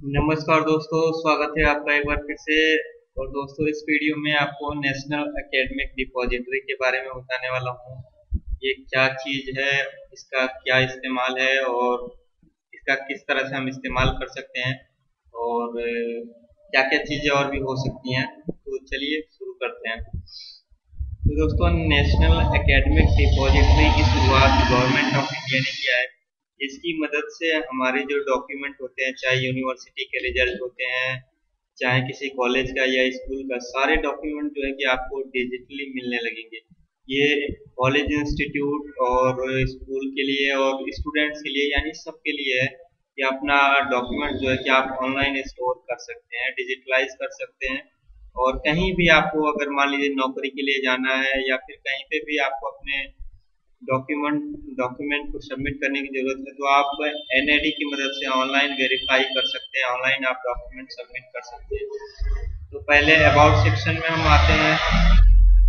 नमस्कार दोस्तों, स्वागत है आपका एक बार फिर से। और दोस्तों, इस वीडियो में आपको नेशनल एकेडमिक डिपॉजिटरी के बारे में बताने वाला हूँ। ये क्या चीज़ है, इसका क्या इस्तेमाल है और इसका किस तरह से हम इस्तेमाल कर सकते हैं और क्या क्या चीज़ें और भी हो सकती हैं। तो चलिए शुरू करते हैं। तो दोस्तों, नेशनल एकेडमिक डिपॉजिटरी की शुरुआत गवर्नमेंट ऑफ इंडिया ने किया है। इसकी मदद से हमारे जो डॉक्यूमेंट होते हैं, चाहे यूनिवर्सिटी के रिजल्ट होते हैं, चाहे किसी कॉलेज का या स्कूल का, सारे डॉक्यूमेंट जो है कि आपको डिजिटली मिलने लगेंगे। ये कॉलेज, इंस्टीट्यूट और स्कूल के लिए और स्टूडेंट्स के लिए, यानी सबके लिए है कि अपना डॉक्यूमेंट जो है कि आप ऑनलाइन स्टोर कर सकते हैं, डिजिटलाइज कर सकते हैं। और कहीं भी आपको अगर मान लीजिए नौकरी के लिए जाना है या फिर कहीं पे भी आपको अपने डॉक्यूमेंट डॉक्यूमेंट को सबमिट करने की जरूरत है, तो आप NAD की मदद से ऑनलाइन वेरीफाई कर सकते हैं, ऑनलाइन आप डॉक्यूमेंट सबमिट कर सकते हैं। तो पहले अबाउट सेक्शन में हम आते हैं।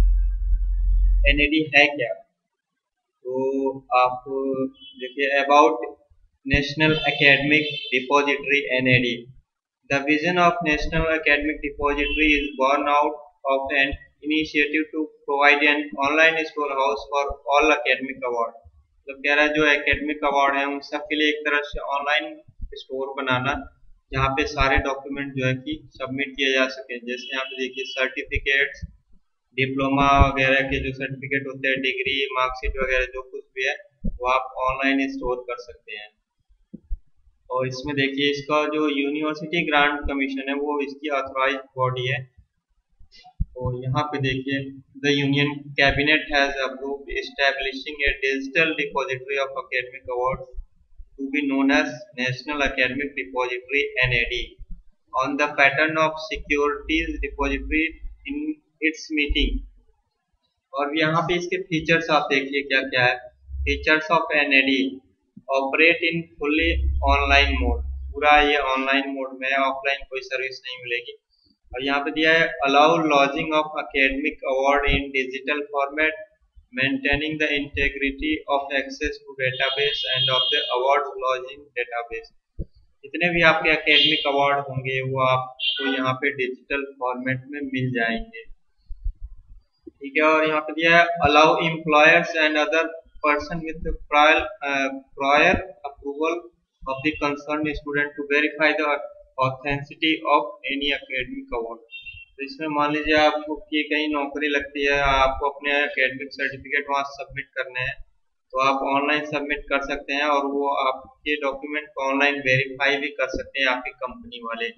NAD है क्या? तो आप देखिए, about national academic depository NAD। The vision of National Academic Depository is born out of an initiative to provide an online storehouse for all academic awards। तो कह रहा है जो एकेडमिक अवार्ड है उन सब के लिए एक तरह से ऑनलाइन स्टोर बनाना, जहाँ पे सारे डॉक्यूमेंट जो है कि सबमिट किए जा सके। जैसे यहाँ पे देखिए, सर्टिफिकेट्स, डिप्लोमा वगैरह के जो सर्टिफिकेट होते हैं, डिग्री, मार्कशीट वगैरह जो कुछ भी है, वो आप ऑनलाइन स्टोर कर सकते हैं। और इसमें देखिए, इसका जो यूनिवर्सिटी ग्रांट कमीशन है वो इसकी ऑथराइज्ड बॉडी है। और यहाँ पे देखिए, the union cabinet has approved establishing a digital depository of academic award to be known as national academic depository NAD on the pattern of securities depository in its meeting. और यहाँ पे इसके features आप देखिए क्या क्या है। Features of NAD: operate in fully online mode, पूरा ये ऑनलाइन मोड में है, ऑफलाइन कोई सर्विस नहीं मिलेगी। और यहाँ पे दिया है, allow lodging of academic award in digital format, maintaining the integrity of access to database and of the award lodging database. जितने भी आपके एकेडमिक अवार्ड होंगे वो आपको यहाँ पे डिजिटल फॉर्मेट में मिल जाएंगे, ठीक है। और यहाँ पे दिया है, allow employers and other person with the prior approval of the concerned student to verify the authenticity of any academic award। तो इसमें मान लीजिए आपको कि कहीं नौकरी लगती है, आपको अपने एकेडमिक सर्टिफिकेट वहाँ सबमिट करने हैं, तो आप ऑनलाइन सबमिट कर सकते हैं और वो आपके डॉक्यूमेंट को ऑनलाइन वेरीफाई भी कर सकते हैं आपकी कंपनी वाले।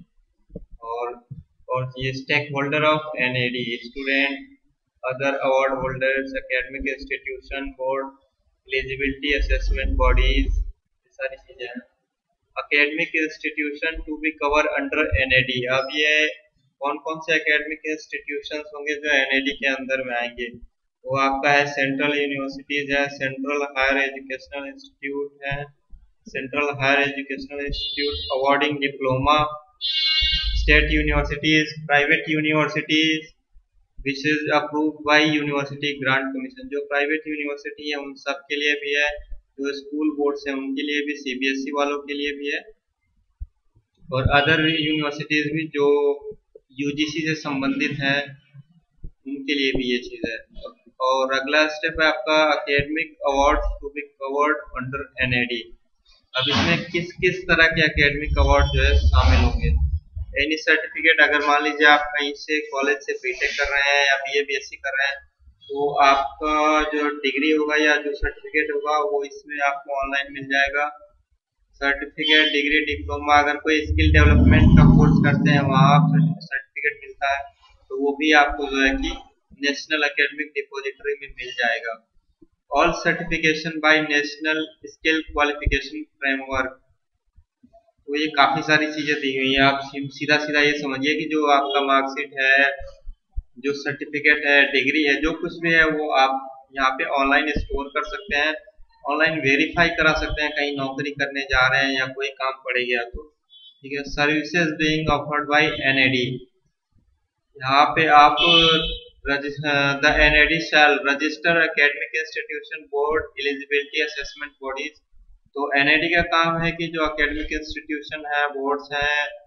और ये stakeholder of NAD: student, other award holders, academic institution, board, eligibility assessment bodies, ये सारी चीजें हैं। Academic institution to be cover under NAD। अब ये कौन कौन से एकेडमिक इंस्टीट्यूशंस होंगे जो NAD के अंदर में आएंगे? वो आपका है, सेंट्रल यूनिवर्सिटीज है, सेंट्रल हायर एजुकेशनल इंस्टीट्यूट है, central higher educational institute awarding diploma, state universities, private universities which is approved by university grant commission. जो प्राइवेट यूनिवर्सिटी है उन सब के लिए भी है, जो स्कूल बोर्ड्स हैं उनके लिए भी, CBSE वालों के लिए भी है, और अदर यूनिवर्सिटीज भी जो UGC से संबंधित हैं उनके लिए भी ये चीज है। और अगला स्टेप है आपका, academic award to be covered under NAD। अब इसमें किस किस तरह के एकेडमिक अवार्ड जो है शामिल होंगे? एनी सर्टिफिकेट, अगर मान लीजिए आप कहीं से कॉलेज से BTech कर रहे हैं या BA BSc कर रहे हैं, तो आपका जो डिग्री होगा या जो सर्टिफिकेट होगा वो इसमें आपको ऑनलाइन मिल जाएगा। सर्टिफिकेट, डिग्री, डिप्लोमा, अगर कोई स्किल डेवलपमेंट का कोर्स करते हैं वहाँ आप सर्टिफिकेट मिलता है, तो वो भी आपको जो है कि नेशनल एकेडमिक डिपॉजिटरी में मिल जाएगा। All certification by national skill qualification framework. तो ये काफी सारी चीजें दी हुई हैं। आप सीधा सीधा ये समझिए कि जो आपका मार्कशीट है, जो सर्टिफिकेट है, डिग्री है, जो कुछ भी है वो आप यहाँ पे ऑनलाइन स्टोर कर सकते हैं, ऑनलाइन वेरीफाई करा सकते हैं कहीं नौकरी करने जा रहे हैं या कोई काम पड़ गया तो, ठीक है। Services being offered by NAD। यहाँ पे आप the NAD shall register academic institution board eligibility assessment bodies. तो NAD का काम है कि जो एकेडमिक इंस्टीट्यूशन है, बोर्ड्स हैं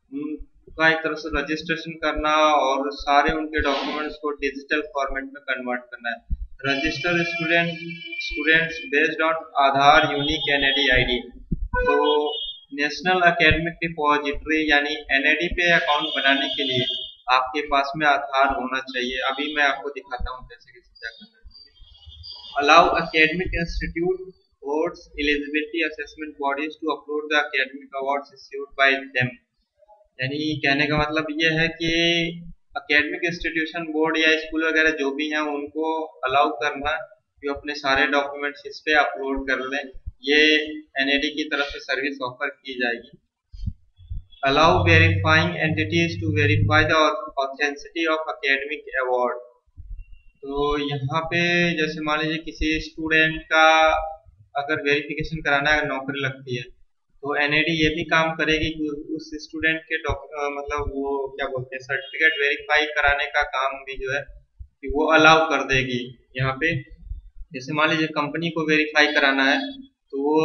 उनका एक तरह से रजिस्ट्रेशन करना और सारे उनके डॉक्यूमेंट्स को डिजिटल फॉर्मेट में कन्वर्ट करना है। Register students based on Aadhaar unique NAD ID. तो नेशनल एकेडमिक डिपॉजिटरी यानी एनएडी पे अकाउंट बनाने के लिए आपके पास में आधार होना चाहिए। अभी मैं आपको दिखाता हूँ कैसे कैसे क्या करना है। Allow academic institute boards eligibility assessment bodies to upload the academic awards issued by them। यानी कहने का मतलब ये है कि एकेडमिक इंस्टीट्यूशन बोर्ड या स्कूल वगैरह जो भी हैं उनको अलाउ करना कि अपने सारे डॉक्यूमेंट्स इस पे अपलोड कर लें। ये एनएडी की तरफ से सर्विस ऑफर की जाएगी। Allow verifying entities to verify the authenticity of academic award. तो यहाँ पे जैसे मान लीजिए किसी स्टूडेंट का अगर वेरिफिकेशन कराना है, नौकरी लगती है, तो एनएडी ये भी काम करेगी कि उस स्टूडेंट के मतलब वो क्या बोलते हैं सर्टिफिकेट वेरीफाई कराने का काम भी जो है कि वो अलाउ कर देगी। यहाँ पे जैसे मान लीजिए कंपनी को वेरीफाई कराना है तो वो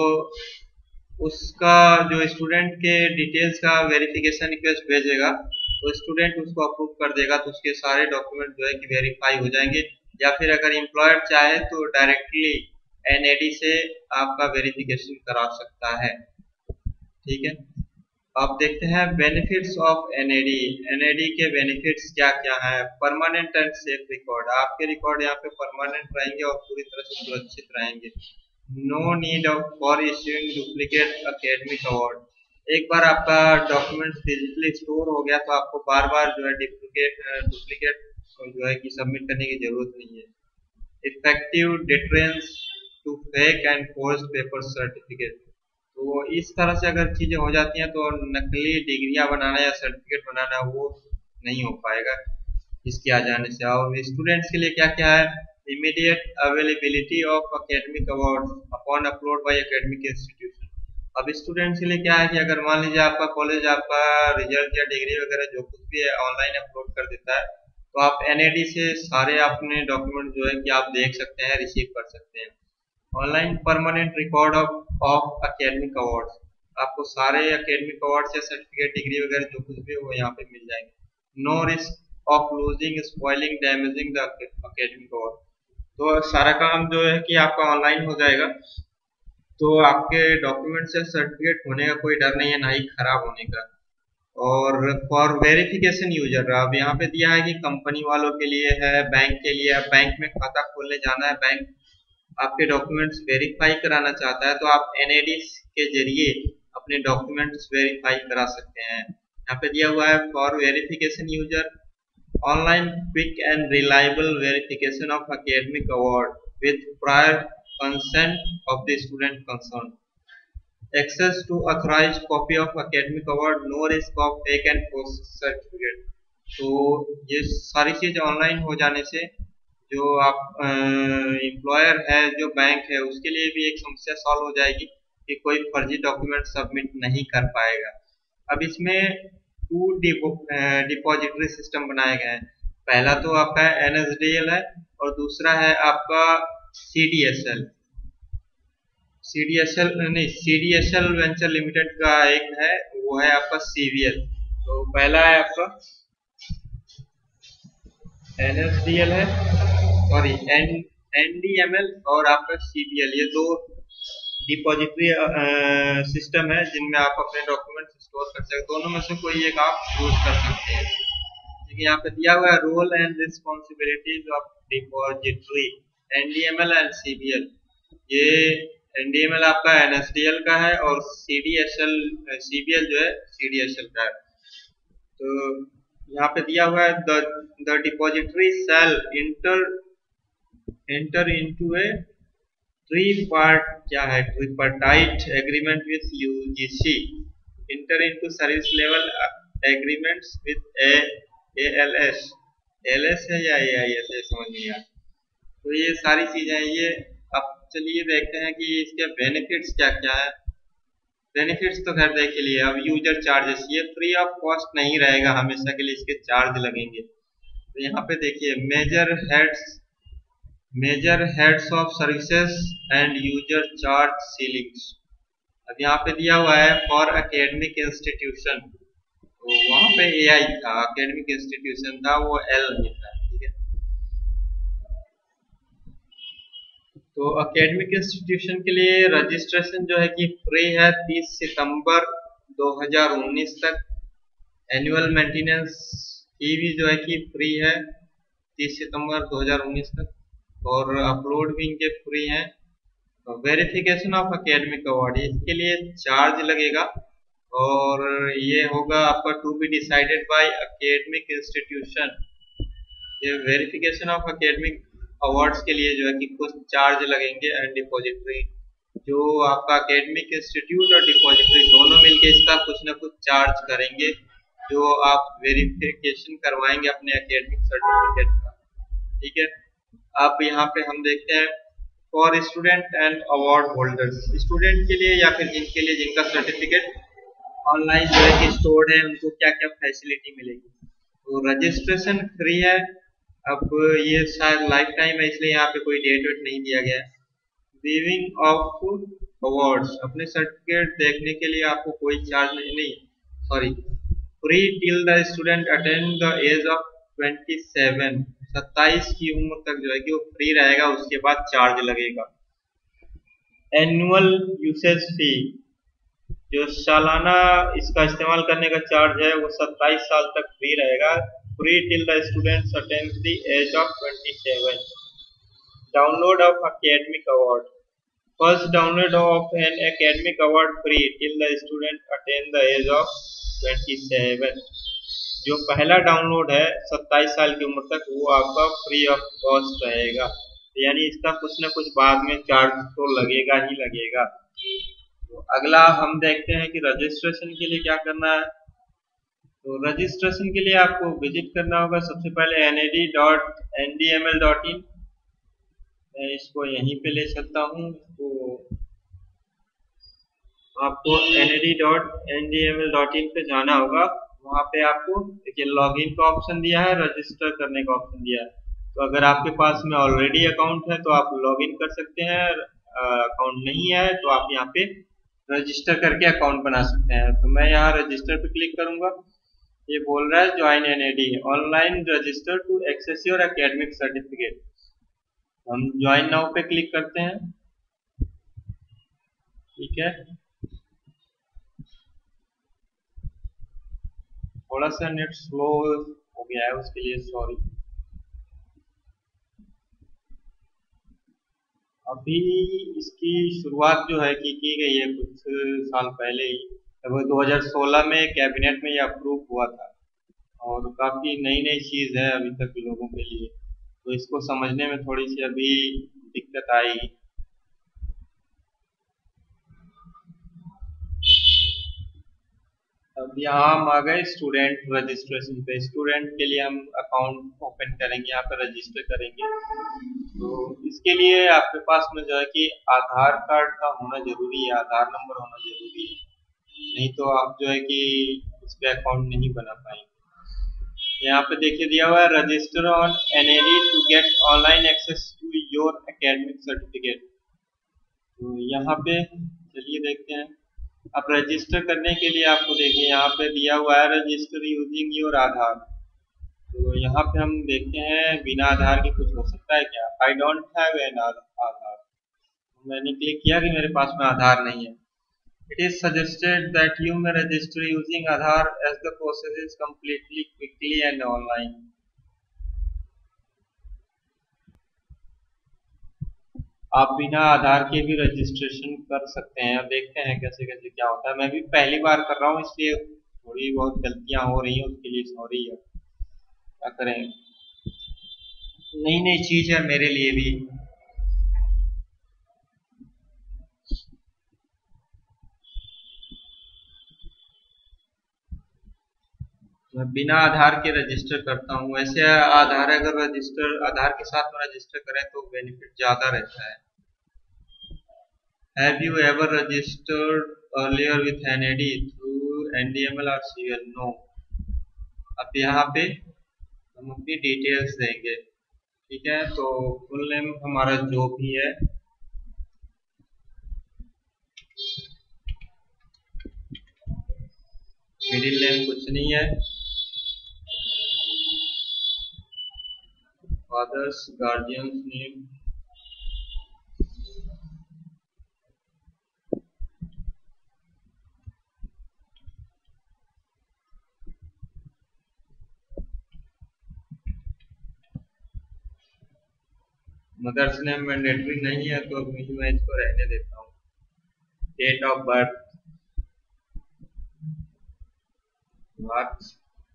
उसका जो स्टूडेंट के डिटेल्स का वेरिफिकेशन रिक्वेस्ट भेजेगा तो स्टूडेंट उसको अप्रूव कर देगा, तो उसके सारे डॉक्यूमेंट जो है कि वेरीफाई हो जाएंगे। या फिर अगर एम्प्लॉयर चाहे तो डायरेक्टली एनएडी से आपका वेरिफिकेशन करा सकता है। ठीक है, अब देखते हैं बेनिफिट्स ऑफ एनएडी। एनएडी के बेनिफिट्स क्या क्या है। Permanent and safe record. आपके रिकॉर्ड यहाँ पे परमानेंट रहेंगे और पूरी तरह से सुरक्षित रहेंगे। No need for issuing duplicate academic award. एक बार आपका डॉक्यूमेंट डिजिटली स्टोर हो गया तो आपको बार बार जो है डुप्लीकेट जो है कि सबमिट करने की जरूरत नहीं है। Effective deterrence to fake and forced paper certificate. तो इस तरह से अगर चीजें हो जाती हैं तो नकली डिग्रियां बनाना या सर्टिफिकेट बनाना वो नहीं हो पाएगा इसके आ जाने से। और स्टूडेंट्स के लिए क्या क्या है। Immediate availability of academic award upon upload by academic institution. अब स्टूडेंट्स के लिए क्या है कि अगर मान लीजिए आपका कॉलेज आपका रिजल्ट या डिग्री वगैरह जो कुछ भी है ऑनलाइन अपलोड कर देता है तो आप एनएडी से सारे अपने डॉक्यूमेंट जो है कि आप देख सकते हैं, रिसीव कर सकते हैं। Online permanent record of academic awards. आपको सारे एकेडमिक अवार्ड्स या सर्टिफिकेट डिग्री वगैरह जो कुछ भी वो यहाँ पे मिल जाएंगे। No risk of losing spoiling damaging the academic award. तो सारा काम जो है कि आपका ऑनलाइन हो जाएगा तो आपके डॉक्यूमेंट्स या सर्टिफिकेट होने का कोई डर नहीं है, ना ही खराब होने का। और फॉर वेरिफिकेशन यूजर अब यहाँ पे दिया है कि कंपनी वालों के लिए है, बैंक के लिए है। बैंक में खाता खोलने जाना है, बैंक आपके डॉक्यूमेंट्स वेरीफाई कराना चाहता है तो आप एनएडी के जरिए अपने डॉक्यूमेंट्स वेरीफाई करा सकते हैं। यहाँ पे दिया हुआ है for verification user online quick and reliable verification of academic award with prior consent of the student concern. Access to authorized copy of academic award, no risk of fake and false certificate। तो ये सारी चीज online हो जाने से जो आप employer है जो बैंक है उसके लिए भी एक समस्या सॉल्व हो जाएगी कि कोई फर्जी डॉक्यूमेंट सबमिट नहीं कर पाएगा। अब इसमें टू डिपॉजिटरी सिस्टम बनाए गए हैं। पहला तो आपका एनएसडीएल है और दूसरा है आपका सीडीएसएल। सीडीएसएल वेंचर लिमिटेड का एक है, वो है आपका सीवीएल। तो पहला है आपका एनएसडीएल है, सॉरी एनडीएमएल और आपका सीवीएल। ये दो डिपॉजिटरी सिस्टम है जिनमें आप अपने डॉक्यूमेंट्स स्टोर कर सकते हैं। दोनों में से कोई एक आप यूज कर सकते हैं। देखिए यहाँ पे दिया हुआ है role and responsibilities of depository NDML and CVL. ये एनडीएमएल आपका एनएसडीएल का है और सीबीएल जो है सीडीएसएल का है। तो यहाँ पे दिया हुआ है the depository shall enter into a tripartite agreement with UGC, enter into service level agreements with ALS. LS है या एआईएस है समझ नहीं आया। तो ये सारी चीजें ये अब चलिए देखते हैं कि इसके बेनिफिट्स क्या क्या है। बेनिफिट्स तो खैर देख के लिए अब यूजर चार्जेस ये फ्री ऑफ कॉस्ट नहीं रहेगा, हमेशा के लिए इसके चार्ज लगेंगे। तो यहाँ पे देखिए major heads of services and user charge ceilings. अब यहाँ पे दिया हुआ है फॉर एकेडमिक इंस्टीट्यूशन। तो वहां पे एआई था, एकेडमिक इंस्टीट्यूशन था, वो एल नहीं था। ठीक है, तो एकेडमिक इंस्टीट्यूशन के लिए रजिस्ट्रेशन जो है कि फ्री है 30 सितंबर 2019 तक। एनुअल मेंटेनेंस फी भी जो है कि फ्री है 30 सितंबर 2019 तक, और अपलोड भी इनके फ्री हैं। वेरिफिकेशन ऑफ एकेडमिक अवार्ड, इसके लिए चार्ज लगेगा, और ये होगा आपका to be decided by academic institution. ये वेरिफिकेशन ऑफ एकेडमिक अवार्ड्स के लिए जो है कि कुछ चार्ज लगेंगे, एंड डिपॉजिटरी जो आपका एकेडमिक इंस्टीट्यूट और डिपॉजिटरी दोनों मिलके इसका कुछ ना कुछ चार्ज करेंगे, जो आप वेरिफिकेशन करवाएंगे अपने एकेडमिक सर्टिफिकेट का। ठीक है, अब यहाँ पे हम देखते हैं for student and award holders, student के लिए या फिर जिनके लिए जिनका सर्टिफिकेट ऑनलाइन जो है कि स्टोर्ड है, उनको क्या क्या फैसिलिटी मिलेगी। तो रजिस्ट्रेशन फ्री है। अब ये शायद लाइफ टाइम है, इसलिए यहाँ पे कोई डेट वेट नहीं दिया गया है। वीविंग ऑफ अवार्ड्स, अपने सर्टिफिकेट देखने के लिए आपको कोई चार्ज नहीं, sorry, free till the student attend the age of 27, 27 की उम्र तक जो है कि वो फ्री रहेगा, उसके बाद चार्ज लगेगा। एनुअल यूसेज फी, जो सालाना इसका इस्तेमाल करने का चार्ज है वो 27 साल तक फ्री रहेगा। Free till the students attend the age of 27। Download of academic award, first download of an academic award free till the student attend the age of 27। जो पहला डाउनलोड है 27 साल की उम्र तक, वो आपका फ्री ऑफ कॉस्ट रहेगा, यानी इसका कुछ ना कुछ बाद में चार्ज तो लगेगा ही लगेगा। तो अगला हम देखते हैं कि रजिस्ट्रेशन के लिए क्या करना है। तो रजिस्ट्रेशन के लिए आपको विजिट करना होगा सबसे पहले nad.ndml.in। मैं इसको यहीं पे ले सकता हूँ, तो आपको nad.ndml.in पे जाना होगा। वहाँ पे आपको देखिए लॉगिन का ऑप्शन दिया है, रजिस्टर करने का ऑप्शन दिया है। तो अगर आपके पास में ऑलरेडी अकाउंट है तो आप लॉगिन कर सकते हैं, अकाउंट नहीं है तो आप यहाँ पे रजिस्टर करके अकाउंट बना सकते हैं। तो मैं यहाँ रजिस्टर पे क्लिक करूंगा। ये बोल रहा है join NAD online register to access your academic certificate. हम ज्वाइन नाउ पे क्लिक करते हैं। ठीक है, थोड़ा सा नेट स्लो हो गया है, उसके लिए सॉरी। अभी इसकी शुरुआत जो है कि की गई है कुछ साल पहले ही, लगभग 2016 में कैबिनेट में ये अप्रूव हुआ था, और काफी नई नई चीज है अभी तक लोगों के लिए, तो इसको समझने में थोड़ी सी अभी दिक्कत आई। अब यहाँ हम आ गए स्टूडेंट रजिस्ट्रेशन पे। स्टूडेंट के लिए हम अकाउंट ओपन करेंगे, यहाँ पे रजिस्टर करेंगे। तो इसके लिए आपके पास में जो है कि आधार कार्ड का होना जरूरी है, आधार नंबर होना जरूरी है, नहीं तो आप जो है कि इस पे अकाउंट नहीं बना पाएंगे। यहाँ पे देखिए दिया हुआ है register on NAD to get online access to your academic certificate. तो यहाँ पे चलिए देखते हैं। अब रजिस्टर करने के लिए आपको देखिए यहाँ पे दिया हुआ है रजिस्टर यूजिंग योर आधार। तो यहाँ पे हम देखते हैं बिना आधार के कुछ हो सकता है क्या। I don't have an Aadhaar, मैंने क्लिक किया कि मेरे पास में आधार नहीं है। It is suggested that you may register using Aadhaar as the process is completely quickly and online. आप बिना आधार के भी रजिस्ट्रेशन कर सकते हैं। अब देखते हैं कैसे कैसे क्या होता है। मैं भी पहली बार कर रहा हूँ, इसलिए थोड़ी बहुत गलतियां हो रही हैं, उसके लिए सॉरी है। क्या करें, नई नई चीज है मेरे लिए भी। मैं बिना आधार के रजिस्टर करता हूँ। वैसे आधार अगर रजिस्टर आधार के साथ में रजिस्टर करें तो बेनिफिट ज्यादा रहता है। Have you ever registered earlier with NAD through NDML or CL? No। अब यहाँ पे हम अपनी डिटेल्स देंगे। ठीक है, तो फुल नेम हमारा जो भी है, मिडिल नेम कुछ नहीं है। Father's guardian's name, mother's name mandatory नहीं है तो अभी मैं इसको रहने देता हूँ। डेट ऑफ बर्थ, मार्क्स,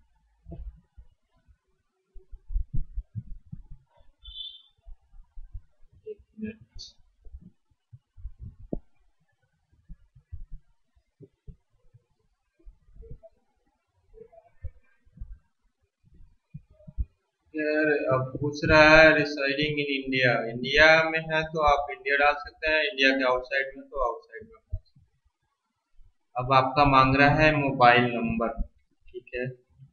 यार अब पूछ रहा है रिसाइडिंग इन इंडिया। इंडिया में है तो आप इंडिया डाल सकते हैं, इंडिया के आउटसाइड में तो आउटसाइड में डाल सकते हैं। अब आपका मांग रहा है मोबाइल नंबर, ठीक है।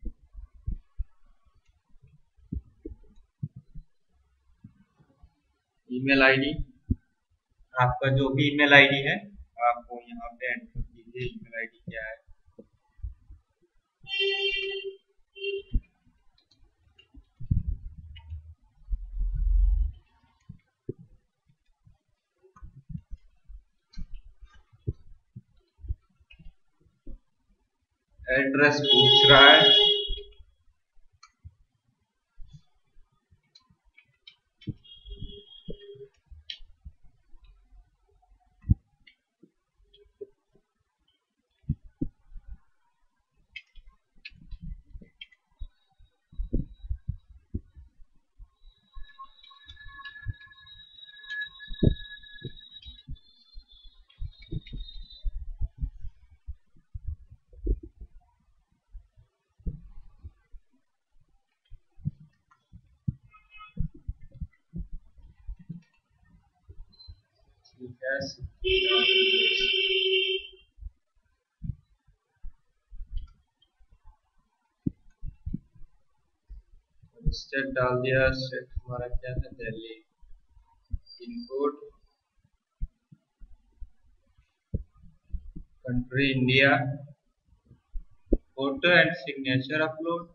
ईमेल आईडी, आपका जो भी ईमेल आईडी है आपको यहाँ पे एंटर कीजिए। ईमेल आईडी क्या है? एड्रेस पूछ रहा है, ठीक है। स्टेट डाल दिया, स्टेट हमारा क्या है? Delhi. Pin code, country India, photo and signature upload.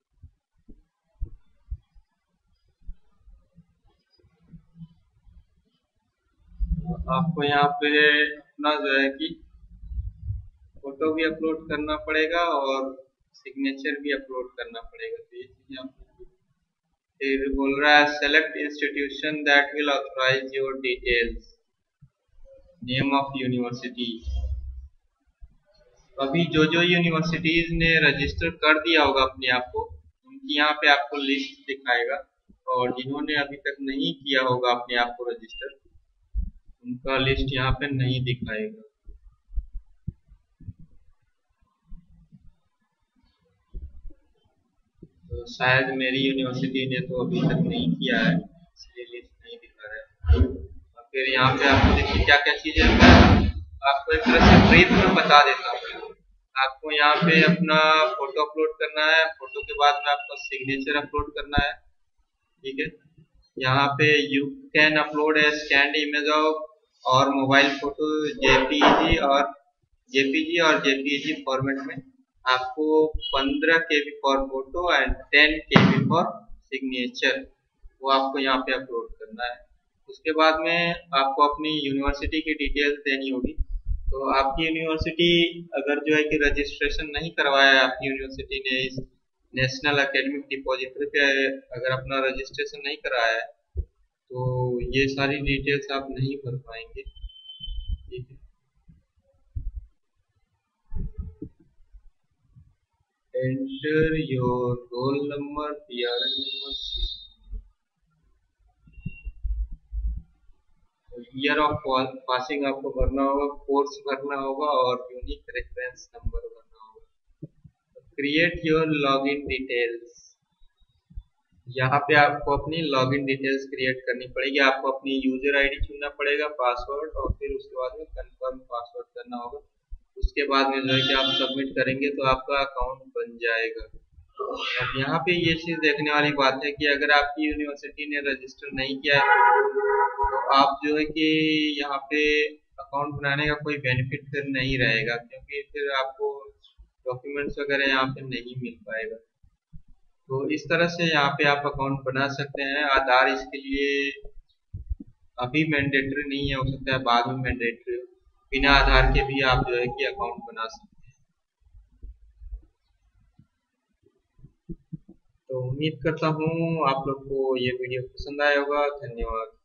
आपको यहाँ पे अपना जो है कि फोटो भी अपलोड करना पड़ेगा और सिग्नेचर भी अपलोड करना पड़ेगा। तो ये चीजें आपको, फिर बोल रहा है select institution that will authorise your details, name of university. अभी जो जो यूनिवर्सिटीज ने रजिस्टर कर दिया होगा अपने आप को, उनकी यहाँ पे आपको लिस्ट दिखाएगा, और जिन्होंने अभी तक नहीं किया होगा अपने आप को रजिस्टर, उनका लिस्ट यहाँ पे नहीं दिखाएगा। तो शायद मेरी यूनिवर्सिटी ने तो अभी तक नहीं किया है, इसलिए लिस्ट नहीं दिखा रहा है। और फिर यहाँ पे आपको देखिए क्या क्या चीजें, आपको एक तरह से ब्रीफ में बता देता हूँ। आपको यहाँ पे अपना फोटो अपलोड करना है, फोटो के बाद में आपको सिग्नेचर अपलोड करना है, ठीक है। यहाँ पे you can upload a scanned image of और मोबाइल फोटो जेपीजी और जेपीजी फॉर्मेट में। आपको 15 KB for photo and 10 KB for signature, वो आपको यहाँ पे अपलोड करना है। उसके बाद में आपको अपनी यूनिवर्सिटी की डिटेल्स देनी होगी। तो आपकी यूनिवर्सिटी अगर जो है कि रजिस्ट्रेशन नहीं करवाया है आपकी यूनिवर्सिटी ने इस नेशनल एकेडमिक डिपॉजिटरी पे, अगर अपना रजिस्ट्रेशन नहीं कराया है तो ये सारी डिटेल्स आप नहीं भर पाएंगे, ठीक है। Enter your roll number, PRN number, year of passing आपको भरना होगा, कोर्स भरना होगा और यूनिक रेफरेंस नंबर भरना होगा। क्रिएट योर लॉगिन डिटेल्स, यहाँ पे आपको अपनी लॉगिन डिटेल्स क्रिएट करनी पड़ेगी। आपको अपनी यूजर आईडी चुनना पड़ेगा, पासवर्ड, और फिर उसके बाद में कंफर्म पासवर्ड करना होगा। उसके बाद में जो है कि आप सबमिट करेंगे तो आपका अकाउंट बन जाएगा। अब यहाँ पे ये चीज देखने वाली बात है कि अगर आपकी यूनिवर्सिटी ने रजिस्टर नहीं किया है तो आप जो है कि यहाँ पे अकाउंट बनाने का कोई बेनिफिट फिर नहीं रहेगा, क्योंकि फिर आपको डॉक्यूमेंट्स वगैरह यहाँ पे नहीं मिल पाएगा। तो इस तरह से यहाँ पे आप अकाउंट बना सकते हैं। आधार इसके लिए अभी मैंडेटरी नहीं है, हो सकता है बाद में मैंडेटरी हो। बिना आधार के भी आप जो है कि अकाउंट बना सकते हैं। तो उम्मीद करता हूँ आप लोग को ये वीडियो पसंद आया होगा। धन्यवाद।